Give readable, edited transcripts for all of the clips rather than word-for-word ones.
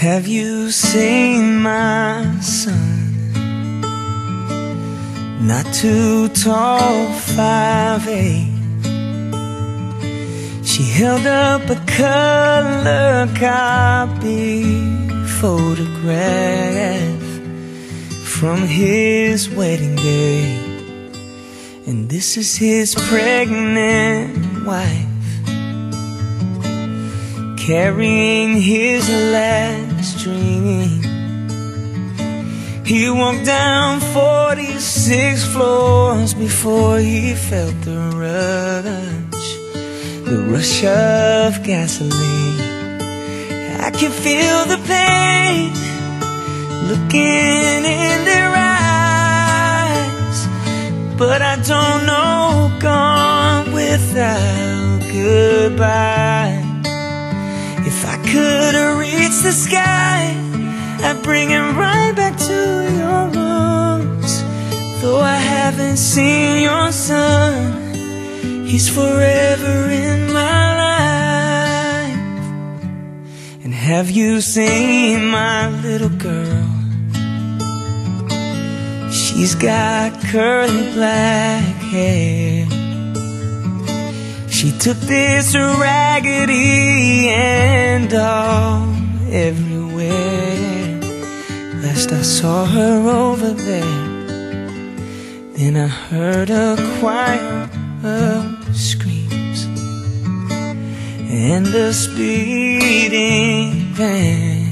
Have you seen my son? Not too tall, 5'8". She held up a color copy photograph from his wedding day, and this is his pregnant wife carrying his last dream. He walked down 46 floors before he felt the rush of gasoline. I can feel the pain looking in their eyes, but I don't know gone without goodbye. If I could reach the sky, I'd bring him right back to your arms. Though I haven't seen your son, he's forever in my life. And have you seen my little girl? She's got curly black hair. She took this Raggedy Ann doll everywhere. Last I saw her over there, then I heard a choir of screams and a speeding van.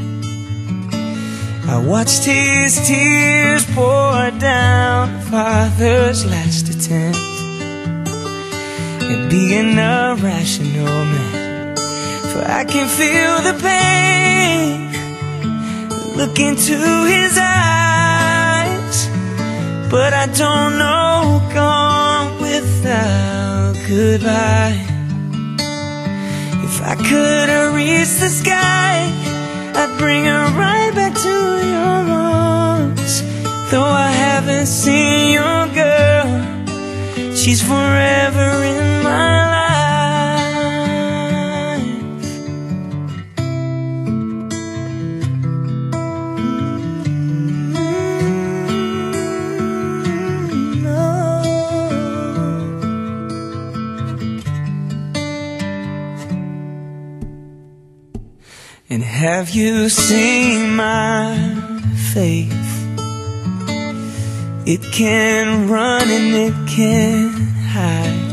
I watched his tears pour down father's last attempt at being a rational man. For I can feel the pain look into his eyes, but I don't know gone without goodbye. If I could reach the sky, I'd bring her right back to your arms. Though I haven't seen your girl, she's forever in my life. And have you seen my faith? It can run and it can hide.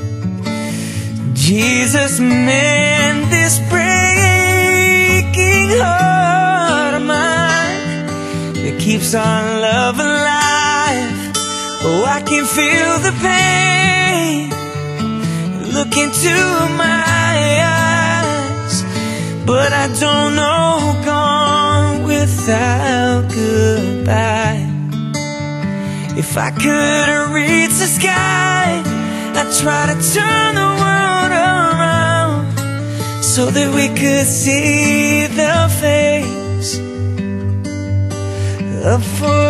Jesus, mend this breaking heart of mine that keeps our love alive. Oh, I can feel the pain look into my eyes, but I don't know gone without goodbye. If I could reach the sky, I'd try to turn the world around so that we could see the face of